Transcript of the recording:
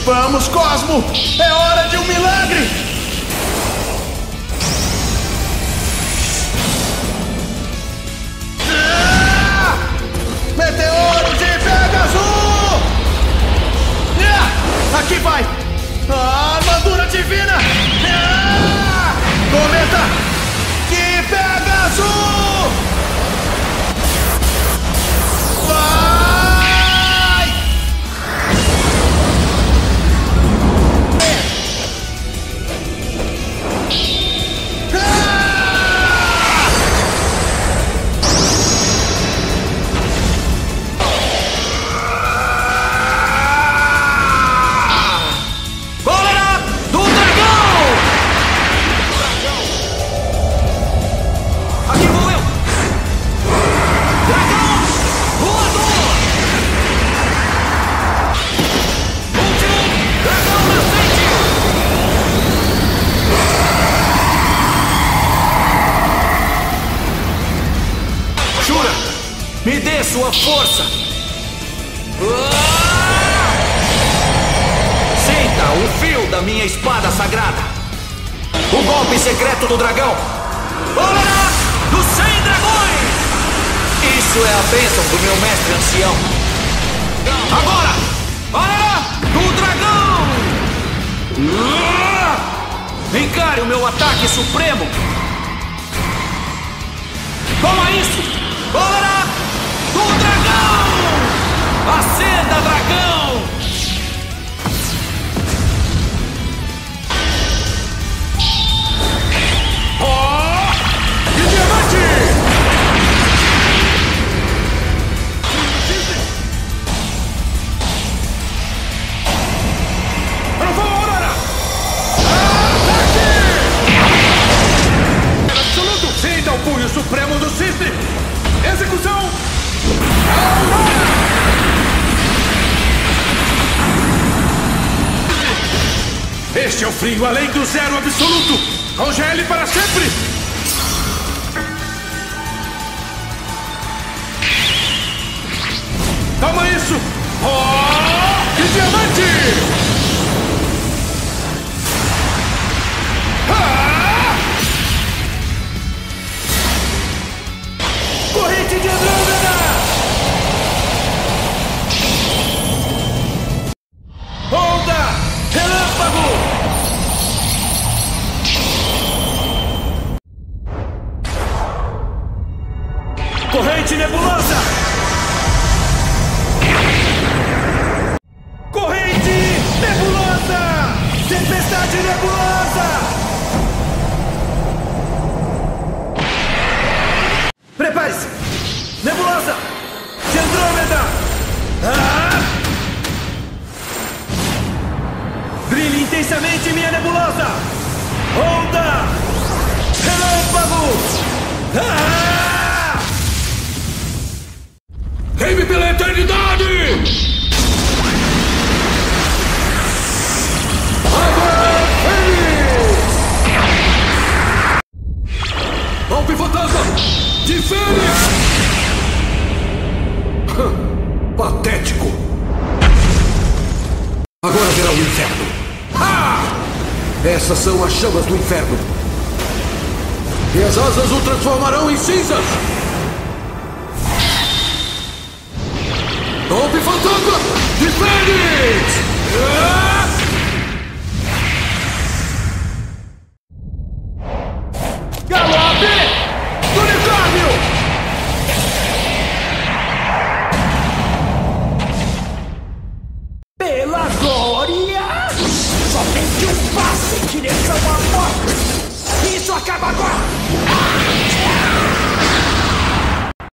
Vamos, Cosmo! É hora de um milagre! Meteoro de Pegasus! Aqui vai! A armadura divina! Cometa de Pegasus! Vai! Me dê sua força! Sinta o fio da minha espada sagrada! O golpe secreto do dragão! Olá! Dos 100 dragões! Isso é a bênção do meu mestre ancião! Agora! Olá! Do dragão! Encare o meu ataque supremo! Toma isso! Olá! Do dragão! Acenda, dragão! Oh! E diamante! Trovão Aurora! Ataque! Absoluto! Sinta o punho supremo do cisne! Execução! Este é o frio além do zero absoluto! Congele para sempre! Toma isso! Oh! Que diamante! Ah! Corrente de Andrômeda! Onda! Relâmpago! Corrente nebulosa! Corrente nebulosa! Tempestade nebulosa! Prepare-se! Nebulosa! De Andrômeda! Ah! Brilhe intensamente, minha nebulosa! Onda! Relâmpago! Ah! Queime pela eternidade! Água Fênix! Golpe fantasma! De Fênix! Patético! Agora verá o inferno! Ah! Essas são as chamas do inferno! E as asas o transformarão em cinzas! Golpe fantasma de Fênix! Ah! Galope do unicórnio! Pela glória! Somente um passo em direção à morte! Isso acaba agora!